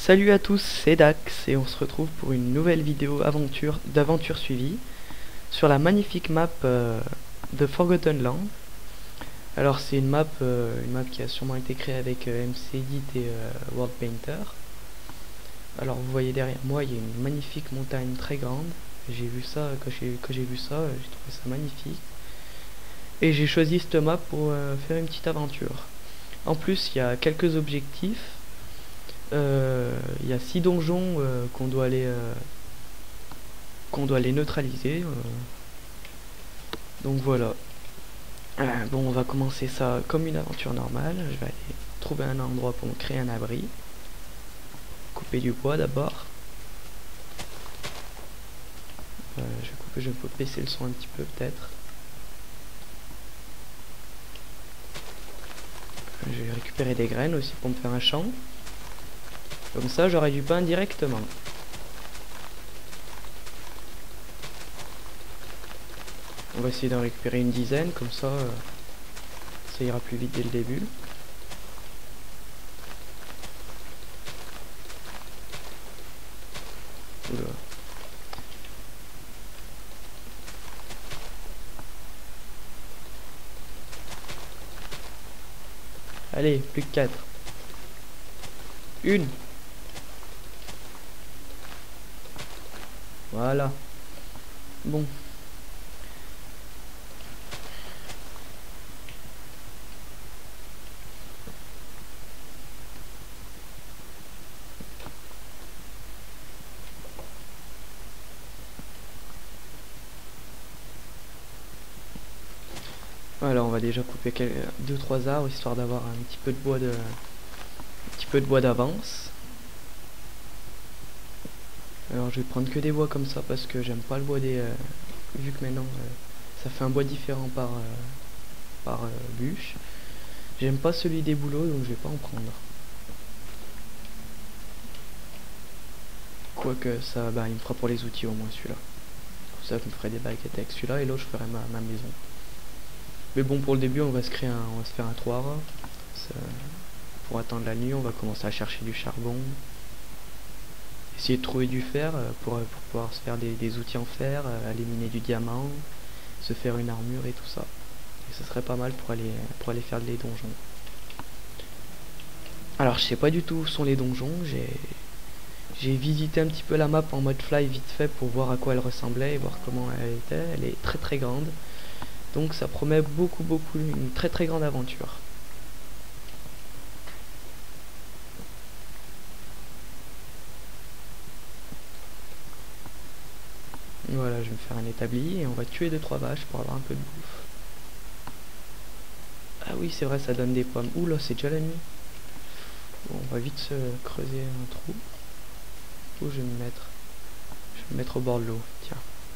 Salut à tous, c'est Dax et on se retrouve pour une nouvelle vidéo d'aventure suivie sur la magnifique map de Forgotten Land. Alors c'est une map qui a sûrement été créée avec MC-Edit et World Painter. Alors vous voyez derrière moi, il y a une magnifique montagne très grande. J'ai vu ça, quand j'ai vu ça, j'ai trouvé ça magnifique. Et j'ai choisi cette map pour faire une petite aventure. En plus, il y a quelques objectifs. Il y a 6 donjons qu'on doit aller neutraliser. Donc voilà. Bon, on va commencer ça comme une aventure normale. Je vais aller trouver un endroit pour me créer un abri. Couper du bois d'abord. Je peux baisser le son un petit peu peut-être. Je vais récupérer des graines aussi pour me faire un champ. Comme ça, j'aurai du pain directement. On va essayer d'en récupérer une dizaine, comme ça, ça ira plus vite dès le début. Oula. Allez, plus que 4. Une. Voilà. Bon. Voilà, on va déjà couper 2-3 arbres histoire d'avoir un petit peu de bois d'avance. Alors je vais prendre que des bois comme ça parce que j'aime pas le bois des vu que maintenant ça fait un bois différent par bûche. J'aime pas celui des bouleaux, donc je vais pas en prendre. Quoique ça, bah, il me fera pour les outils au moins celui-là. Pour ça je me ferai des baguettes avec celui-là et l'autre je ferai ma maison. Mais bon, pour le début on va se faire un toit. Pour attendre la nuit on va commencer à chercher du charbon. Essayer de trouver du fer pour pouvoir se faire des outils en fer, aller miner du diamant, se faire une armure et tout ça. Et ce serait pas mal pour aller faire les donjons. Alors je sais pas du tout où sont les donjons, j'ai visité un petit peu la map en mode fly vite fait pour voir à quoi elle ressemblait et voir comment elle était. Elle est très très grande, donc ça promet beaucoup une très très grande aventure. Voilà, je vais me faire un établi et on va tuer 2-3 vaches pour avoir un peu de bouffe. Ah oui, c'est vrai, ça donne des pommes. Ouh là, c'est déjà la nuit. Bon, on va vite se creuser un trou. Où je vais me mettre? Je vais me mettre au bord de l'eau, tiens.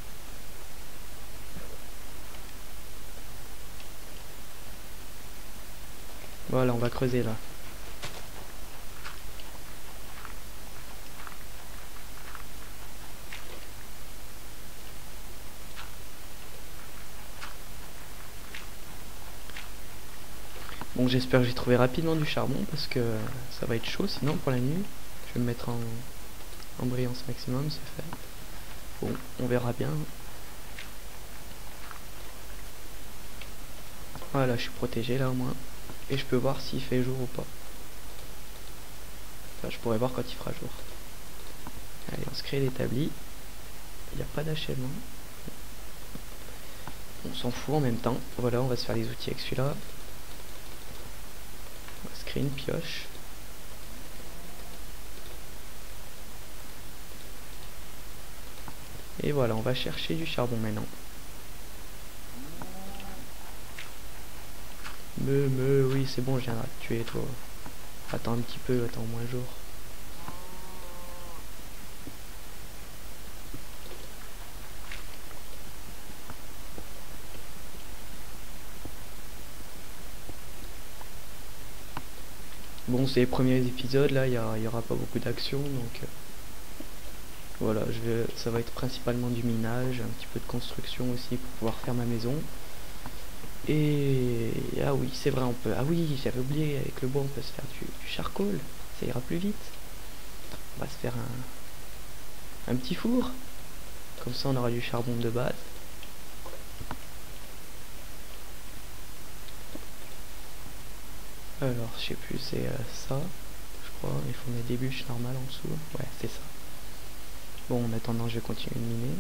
Voilà, on va creuser là. Bon, j'espère que j'ai trouvé rapidement du charbon parce que ça va être chaud sinon pour la nuit. Je vais me mettre en brillance maximum, c'est fait. Bon, on verra bien. Voilà, je suis protégé là au moins. Et je peux voir s'il fait jour ou pas. Enfin, je pourrais voir quand il fera jour. Allez, on se crée l'établi. Il n'y a pas d'achèvement. On s'en fout en même temps. Voilà, on va se faire les outils avec celui-là. On va se créer une pioche. Et voilà, on va chercher du charbon maintenant. Oui, c'est bon, je viendrai te tuer, toi. Attends un petit peu, attends au moins jour. Bon, c'est les premiers épisodes, là, il y aura pas beaucoup d'action, donc voilà, ça va être principalement du minage, un petit peu de construction aussi pour pouvoir faire ma maison. Et ah oui, c'est vrai, on peut. Ah oui, j'avais oublié, avec le bois on peut se faire du charcoal, ça ira plus vite. On va se faire un petit four. Comme ça on aura du charbon de base. Alors je sais plus, c'est ça. Je crois, il faut mettre des bûches normales en dessous. Ouais, c'est ça. Bon, en attendant, je vais continuer de miner.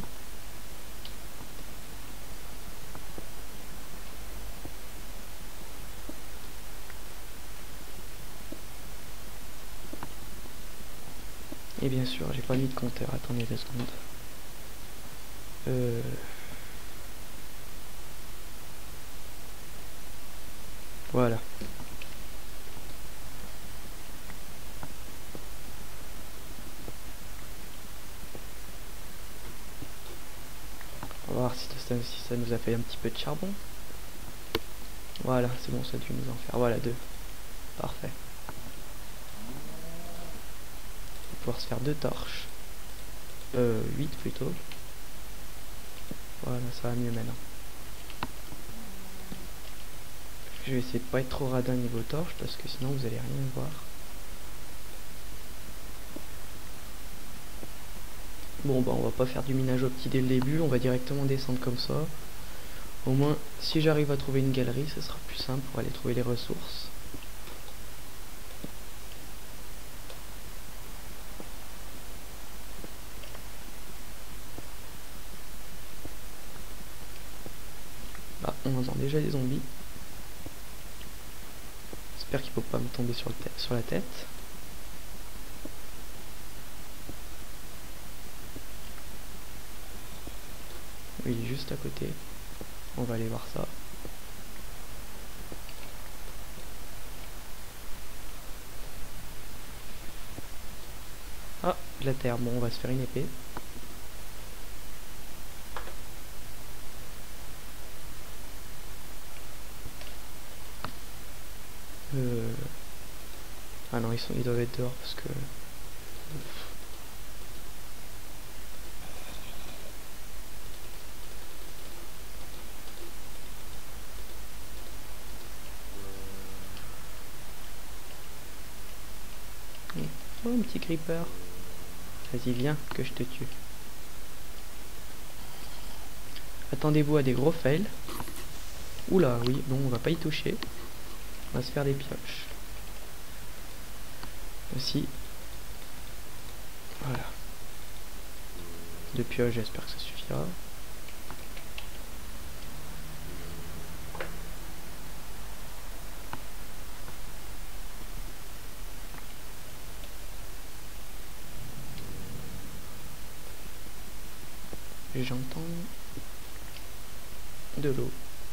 Et bien sûr, j'ai pas mis de compteur. Attendez 2 secondes. Voilà. On va voir si ça nous a fait un petit peu de charbon. Voilà, c'est bon, ça a dû nous en faire. Voilà, 2. Parfait. On va pouvoir se faire 2 torches. 8 plutôt. Voilà, ça va mieux maintenant. Je vais essayer de pas être trop radin niveau torche parce que sinon vous allez rien voir. Bon bah on va pas faire du minage au petit dès le début, on va directement descendre comme ça. Au moins si j'arrive à trouver une galerie, ce sera plus simple pour aller trouver les ressources. Ah, on entend déjà des zombies. J'espère qu'il ne faut pas me tomber sur la tête. Oui, il est juste à côté. On va aller voir ça. Ah, de la terre. Bon, on va se faire une épée. Ah non, ils doivent être dehors parce que... Oh, un petit creeper. Vas-y, viens, que je te tue. Attendez-vous à des gros fails. Oula, oui, bon, on va pas y toucher. On va se faire des pioches. Aussi. Voilà. 2 pioches, j'espère que ça suffira. J'entends de l'eau.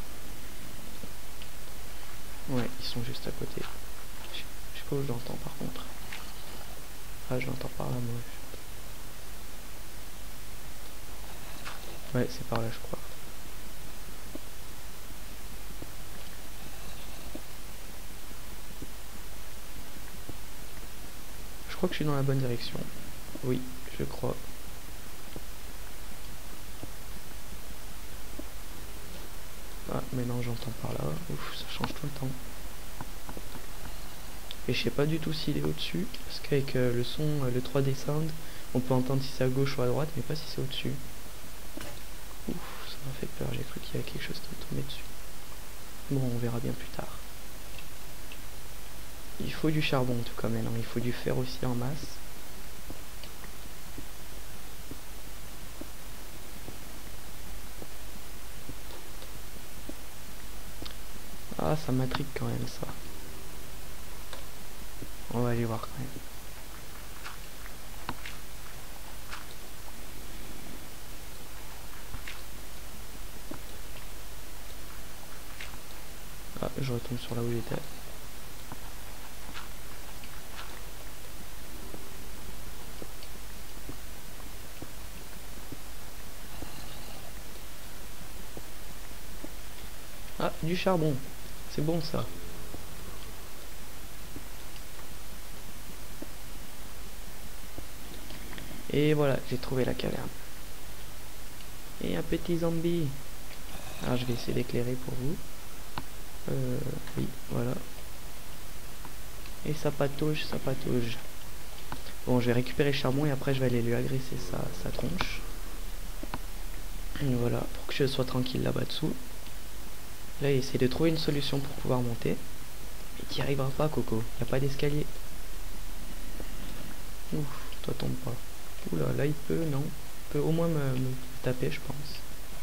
Ouais, ils sont juste à côté. Je sais pas où je l'entends par contre. Ah, je l'entends par là, moi. Ouais, c'est par là, je crois. Je crois que je suis dans la bonne direction. Oui, je crois. Ah, maintenant j'entends par là. Ouf, ça change tout le temps. Et je sais pas du tout s'il est au-dessus, parce qu'avec le son, le 3D sound, on peut entendre si c'est à gauche ou à droite, mais pas si c'est au-dessus. Ouf, ça m'a fait peur, j'ai cru qu'il y avait quelque chose qui me tombait dessus. Bon, on verra bien plus tard. Il faut du charbon en tout cas maintenant, il faut du fer aussi en masse. Ah, ça m'intrigue quand même ça. On va aller voir quand même. Ah, je retombe sur là où j'étais. Ah, du charbon. C'est bon ça. Et voilà, j'ai trouvé la caverne. Et un petit zombie. Alors je vais essayer d'éclairer pour vous. Oui, voilà. Et ça patauge, ça patauge. Bon, je vais récupérer le charbon et après je vais aller lui agresser sa tronche. Et voilà, pour que je sois tranquille là-bas dessous. Là, il essaie de trouver une solution pour pouvoir monter. Mais t'y arriveras pas, Coco. Y a pas d'escalier. Ouf, toi tombe pas. Oula, là il peut, non. Il peut au moins me taper, je pense.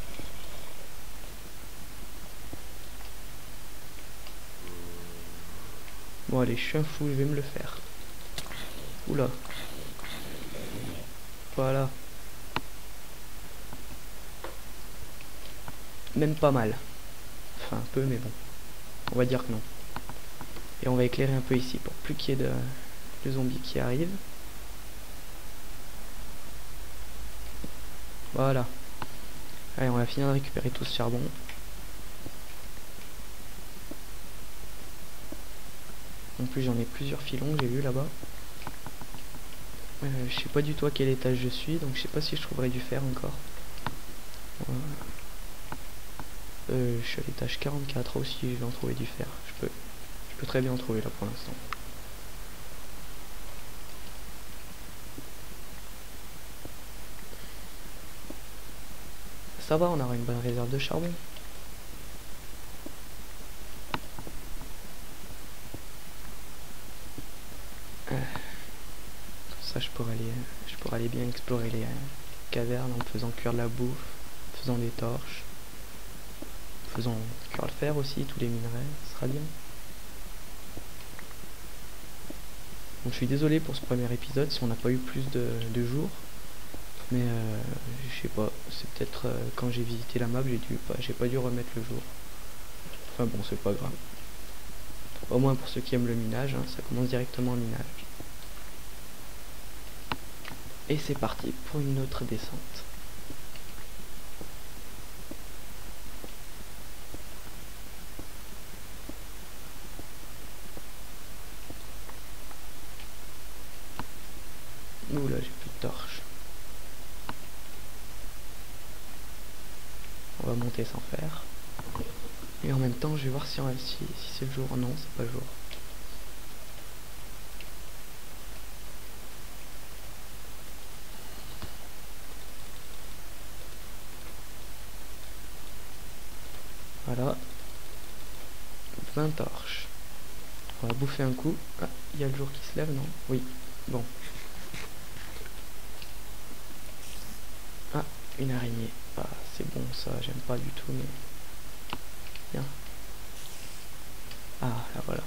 Bon, allez, je suis un fou, je vais me le faire. Oula. Voilà. Même pas mal. Enfin, un peu, mais bon. On va dire que non. Et on va éclairer un peu ici pour plus qu'il y ait de zombies qui arrivent. Voilà. Allez, on va finir de récupérer tout ce charbon. En plus, j'en ai plusieurs filons, j'ai vu là-bas. Je sais pas du tout à quel étage je suis, donc je sais pas si je trouverai du fer encore. Voilà. Je suis à l'étage 44 aussi, je vais en trouver du fer. Je peux très bien en trouver là pour l'instant. Ça va, on aura une bonne réserve de charbon. Ça, je pourrais aller bien explorer les cavernes en faisant cuire de la bouffe, en faisant des torches, en faisant cuire le fer aussi, tous les minerais, ce sera bien. Bon, je suis désolé pour ce premier épisode si on n'a pas eu plus de jours, mais je sais pas, c'est peut-être quand j'ai visité la map, j'ai pas dû remettre le jour. Enfin bon, c'est pas grave. Au moins pour ceux qui aiment le minage, hein, ça commence directement en minage. Et c'est parti pour une autre descente. Ouh là, j'ai plus de torches. On va monter sans faire. Et en même temps, je vais voir si c'est le jour. Non, c'est pas le jour. Voilà. 20 torches. On va bouffer un coup. Ah, il y a le jour qui se lève, non? Oui. Bon. Ah, une araignée. Ah, c'est bon ça, j'aime pas du tout, mais... Bien. Ah, là voilà.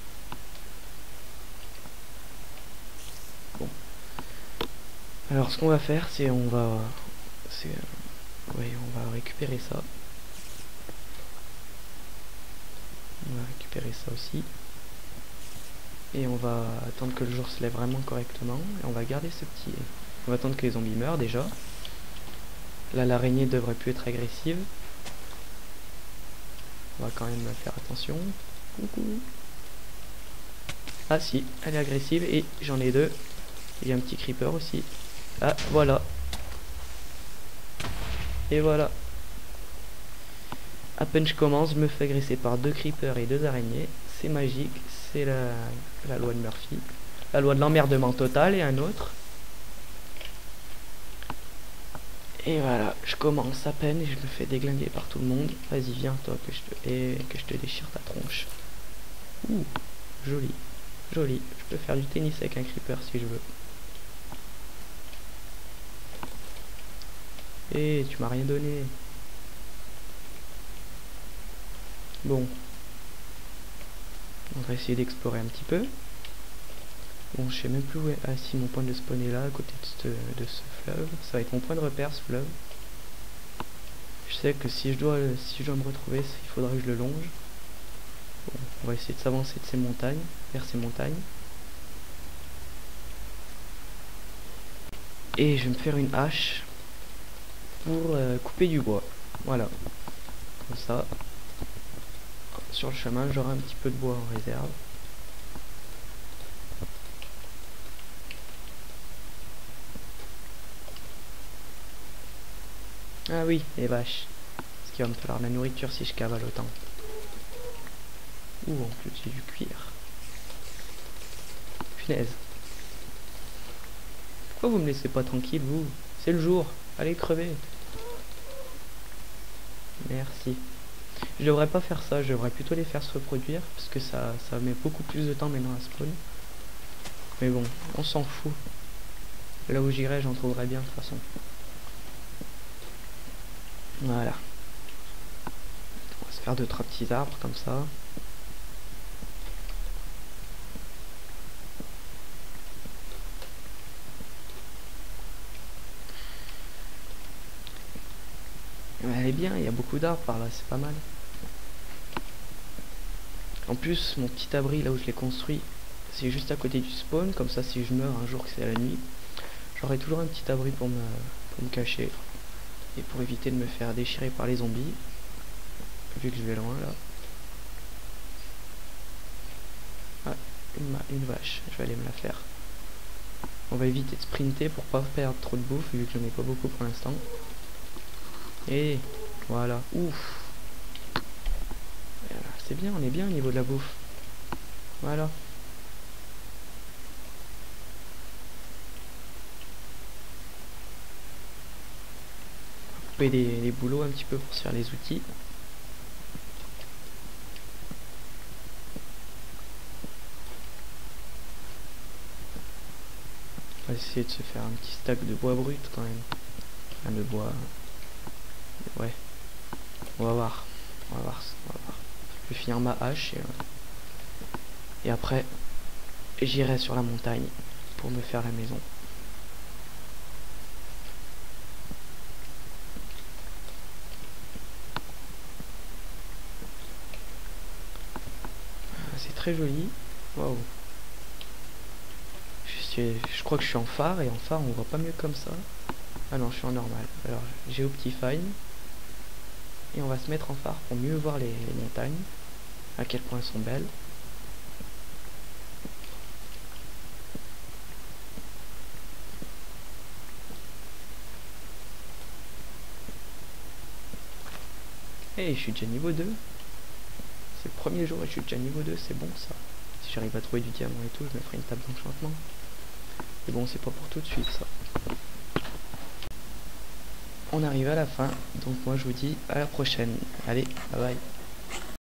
Bon. Alors, ce qu'on va faire, c'est on va récupérer ça. On va récupérer ça aussi. Et on va attendre que le jour se lève vraiment correctement. Et on va garder ce petit... On va attendre que les zombies meurent déjà. Là, l'araignée devrait plus être agressive. On va quand même faire attention. Coucou. Ah si, elle est agressive et j'en ai deux. Il y a un petit creeper aussi. Ah, voilà. Et voilà. À peine je commence, je me fais agresser par deux creepers et deux araignées. C'est magique, c'est la loi de Murphy. La loi de l'emmerdement total et un autre. Et voilà, je commence à peine et je me fais déglinguer par tout le monde. Vas-y, viens toi que je te déchire ta tronche. Ouh, joli, joli. Je peux faire du tennis avec un creeper si je veux. Eh, tu m'as rien donné. Bon. On va essayer d'explorer un petit peu. Bon, je sais même plus où est... Ah si, mon point de spawn est là, à côté de ce fleuve. Ça va être mon point de repère, ce fleuve. Je sais que si je dois me retrouver, il faudra que je le longe. Bon, on va essayer de s'avancer de ces montagnes, vers ces montagnes. Et je vais me faire une hache pour couper du bois. Voilà. Comme ça. Sur le chemin, j'aurai un petit peu de bois en réserve. Ah oui, les vaches. Parce qu'il va me falloir de la nourriture si je cavale autant. Ouh, en plus j'ai du cuir. Punaise. Pourquoi vous me laissez pas tranquille, vous? C'est le jour. Allez crever. Merci. Je devrais pas faire ça, je devrais plutôt les faire se reproduire, parce que ça met beaucoup plus de temps maintenant à spawn. Mais bon, on s'en fout. Là où j'irai, j'en trouverai bien de toute façon. Voilà. On va se faire 2-3 petits arbres comme ça. Elle est bien, il y a beaucoup d'arbres par là, c'est pas mal. En plus, mon petit abri là où je l'ai construit, c'est juste à côté du spawn, comme ça si je meurs un jour que c'est la nuit, j'aurai toujours un petit abri pour me cacher. Et pour éviter de me faire déchirer par les zombies, vu que je vais loin là. Ah, une vache, je vais aller me la faire. On va éviter de sprinter pour pas perdre trop de bouffe, vu que j'en ai pas beaucoup pour l'instant. Et voilà, ouf. C'est bien, on est bien au niveau de la bouffe. Voilà. Couper les boulots un petit peu pour se faire les outils. On va essayer de se faire un petit stack de bois brut quand même. Enfin, de bois. Ouais. On va voir. On va voir. On va voir. Je vais finir ma hache et après j'irai sur la montagne pour me faire la maison. C'est très joli. Waouh. Je crois que je suis en phare et en phare on voit pas mieux comme ça. Ah non, je suis en normal. Alors j'ai Optifine et on va se mettre en phare pour mieux voir les montagnes, à quel point elles sont belles. Et je suis déjà niveau 2. C'est le premier jour et je suis déjà niveau 2, c'est bon ça. Si j'arrive à trouver du diamant et tout, je me ferai une table d'enchantement. Mais bon, c'est pas pour tout de suite ça. On arrive à la fin, donc moi je vous dis à la prochaine. Allez, bye bye.